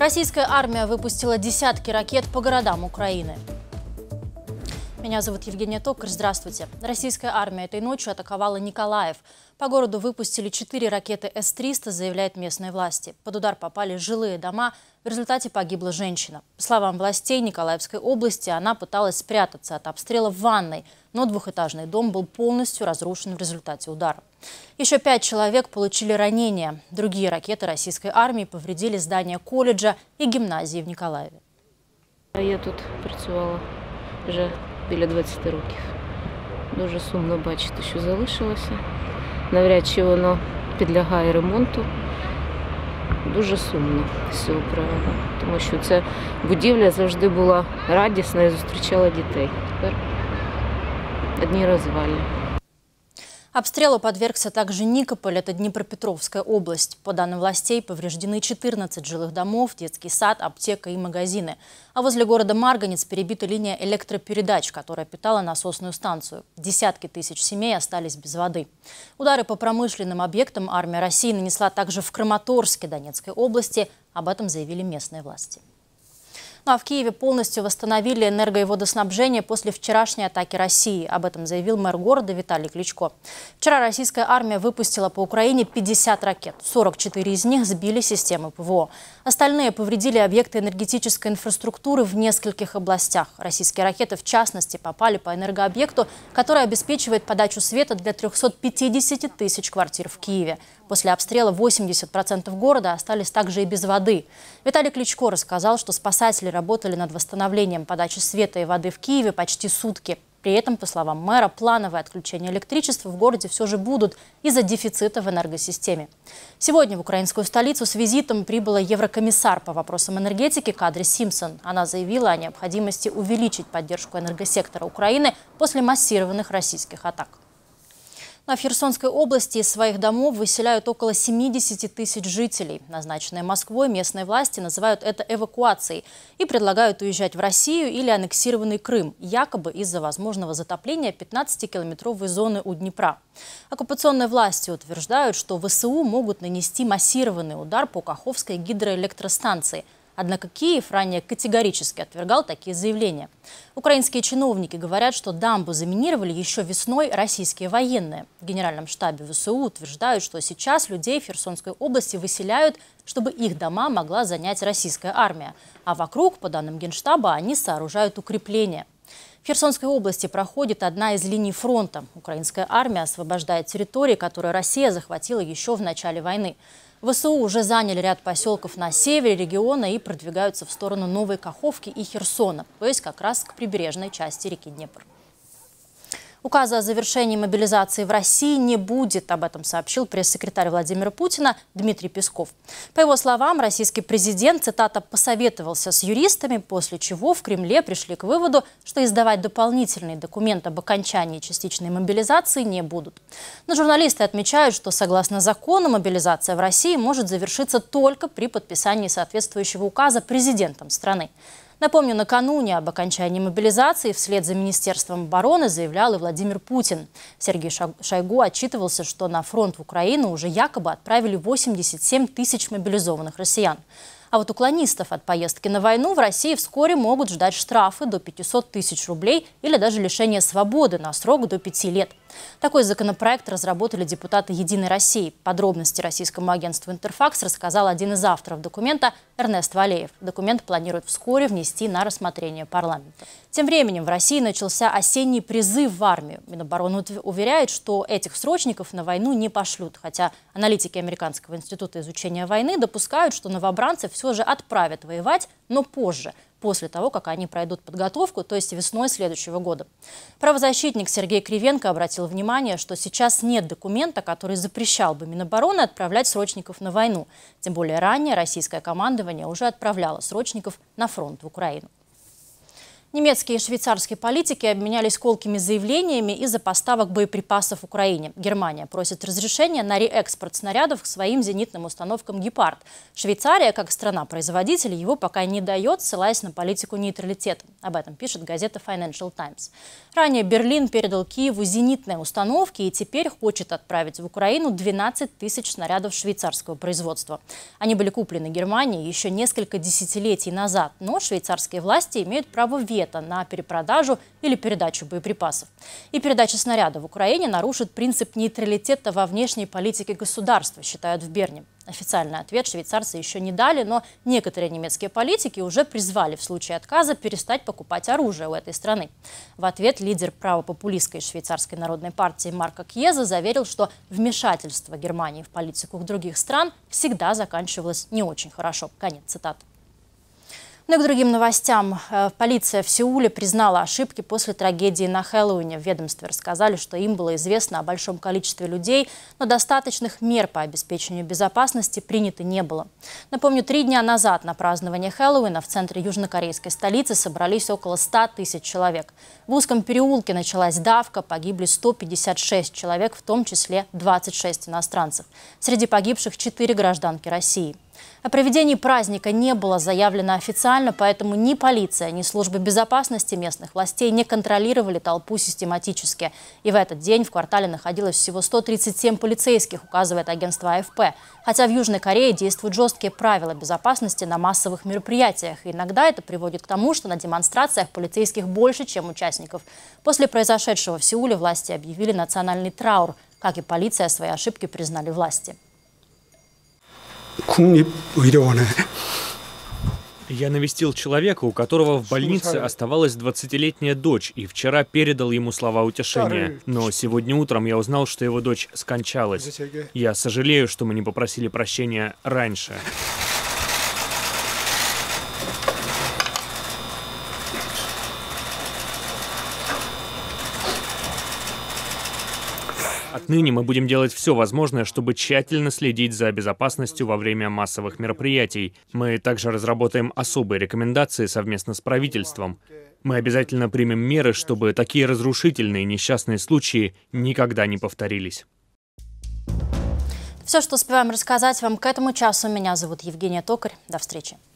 Российская армия выпустила десятки ракет по городам Украины. Меня зовут Евгения Токарь. Здравствуйте. Российская армия этой ночью атаковала Николаев. По городу выпустили 4 ракеты С-300, заявляют местные власти. Под удар попали жилые дома. В результате погибла женщина. По словам властей Николаевской области, она пыталась спрятаться от обстрела в ванной, но двухэтажный дом был полностью разрушен в результате удара. Еще 5 человек получили ранения. Другие ракеты российской армии повредили здание колледжа и гимназии в Николаеве. Я тут працювала вже біля 20 років. Дуже сумно бачити, що залишилося. Навряд чи воно підлягає ремонту. Дуже сумно з цього приводу, тому що ця будівля завжди була радісна і зустрічала дітей. Тепер одні розвалини. Обстрелу подвергся также Никополь, это Днепропетровская область. По данным властей, повреждены 14 жилых домов, детский сад, аптека и магазины. А возле города Марганец перебита линия электропередач, которая питала насосную станцию. Десятки тысяч семей остались без воды. Удары по промышленным объектам армия России нанесла также в Краматорске Донецкой области. Об этом заявили местные власти. Ну а в Киеве полностью восстановили энерго- и водоснабжение после вчерашней атаки России. Об этом заявил мэр города Виталий Кличко. Вчера российская армия выпустила по Украине 50 ракет. 44 из них сбили системы ПВО. Остальные повредили объекты энергетической инфраструктуры в нескольких областях. Российские ракеты, в частности, попали по энергообъекту, который обеспечивает подачу света для 350 тысяч квартир в Киеве. После обстрела 80% города остались также и без воды. Виталий Кличко рассказал, что спасатели работали над восстановлением подачи света и воды в Киеве почти сутки. При этом, по словам мэра, плановые отключения электричества в городе все же будут из-за дефицита в энергосистеме. Сегодня в украинскую столицу с визитом прибыла еврокомиссар по вопросам энергетики Кадри Симпсон. Она заявила о необходимости увеличить поддержку энергосектора Украины после массированных российских атак. В Херсонской области из своих домов выселяют около 70 тысяч жителей. Назначенные Москвой местные власти называют это эвакуацией и предлагают уезжать в Россию или аннексированный Крым, якобы из-за возможного затопления 15-километровой зоны у Днепра. Оккупационные власти утверждают, что ВСУ могут нанести массированный удар по Каховской гидроэлектростанции. Однако Киев ранее категорически отвергал такие заявления. Украинские чиновники говорят, что дамбу заминировали еще весной российские военные. В Генеральном штабе ВСУ утверждают, что сейчас людей в Херсонской области выселяют, чтобы их дома могла занять российская армия. А вокруг, по данным Генштаба, они сооружают укрепления. В Херсонской области проходит одна из линий фронта. Украинская армия освобождает территории, которые Россия захватила еще в начале войны. ВСУ уже заняли ряд поселков на севере региона и продвигаются в сторону Новой Каховки и Херсона, то есть как раз к прибрежной части реки Днепр. Указа о завершении мобилизации в России не будет, об этом сообщил пресс-секретарь Владимира Путина Дмитрий Песков. По его словам, российский президент, цитата, посоветовался с юристами, после чего в Кремле пришли к выводу, что издавать дополнительный документ об окончании частичной мобилизации не будут. Но журналисты отмечают, что согласно закону мобилизация в России может завершиться только при подписании соответствующего указа президентом страны. Напомню, накануне об окончании мобилизации вслед за Министерством обороны заявлял и Владимир Путин. Сергей Шойгу отчитывался, что на фронт в Украину уже якобы отправили 87 тысяч мобилизованных россиян. А вот уклонистов от поездки на войну в России вскоре могут ждать штрафы до 500 тысяч рублей или даже лишение свободы на срок до 5 лет. Такой законопроект разработали депутаты «Единой России». Подробности российскому агентству «Интерфакс» рассказал один из авторов документа Эрнест Валеев. Документ планируют вскоре внести на рассмотрение парламента. Тем временем в России начался осенний призыв в армию. Минобороны уверяет, что этих срочников на войну не пошлют. Хотя аналитики Американского института изучения войны допускают, что новобранцы все же отправят воевать, но позже, после того, как они пройдут подготовку, то есть весной следующего года. Правозащитник Сергей Кривенко обратил внимание, что сейчас нет документа, который запрещал бы Минобороны отправлять срочников на войну. Тем более ранее российское командование уже отправляло срочников на фронт в Украину. Немецкие и швейцарские политики обменялись колкими заявлениями из-за поставок боеприпасов Украине. Германия просит разрешения на реэкспорт снарядов к своим зенитным установкам «Гепард». Швейцария, как страна-производитель, его пока не дает, ссылаясь на политику нейтралитета. Об этом пишет газета Financial Times. Ранее Берлин передал Киеву зенитные установки и теперь хочет отправить в Украину 12 тысяч снарядов швейцарского производства. Они были куплены Германией еще несколько десятилетий назад, но швейцарские власти имеют право вето на перепродажу или передачу боеприпасов. И передача снаряда в Украине нарушит принцип нейтралитета во внешней политике государства, считают в Берне. Официальный ответ швейцарцы еще не дали, но некоторые немецкие политики уже призвали в случае отказа перестать покупать оружие у этой страны. В ответ лидер правопопулистской швейцарской народной партии Марко Кьеза заверил, что вмешательство Германии в политику других стран всегда заканчивалось не очень хорошо. Конец цитаты. Ну и к другим новостям. Полиция в Сеуле признала ошибки после трагедии на Хэллоуине. В ведомстве рассказали, что им было известно о большом количестве людей, но достаточных мер по обеспечению безопасности принято не было. Напомню, 3 дня назад на празднование Хэллоуина в центре южнокорейской столицы собрались около 100 тысяч человек. В узком переулке началась давка, погибли 156 человек, в том числе 26 иностранцев. Среди погибших 4 гражданки России. О проведении праздника не было заявлено официально, поэтому ни полиция, ни службы безопасности местных властей не контролировали толпу систематически. И в этот день в квартале находилось всего 137 полицейских, указывает агентство АФП. Хотя в Южной Корее действуют жесткие правила безопасности на массовых мероприятиях. И иногда это приводит к тому, что на демонстрациях полицейских больше, чем участников. После произошедшего в Сеуле власти объявили национальный траур. Как и полиция, свои ошибки признали власти. Я навестил человека, у которого в больнице оставалась 20-летняя дочь, и вчера передал ему слова утешения. Но сегодня утром я узнал, что его дочь скончалась. Я сожалею, что мы не попросили прощения раньше. Отныне мы будем делать все возможное, чтобы тщательно следить за безопасностью во время массовых мероприятий. Мы также разработаем особые рекомендации совместно с правительством. Мы обязательно примем меры, чтобы такие разрушительные несчастные случаи никогда не повторились. Все, что успеваем рассказать вам к этому часу. Меня зовут Евгения Токарь. До встречи.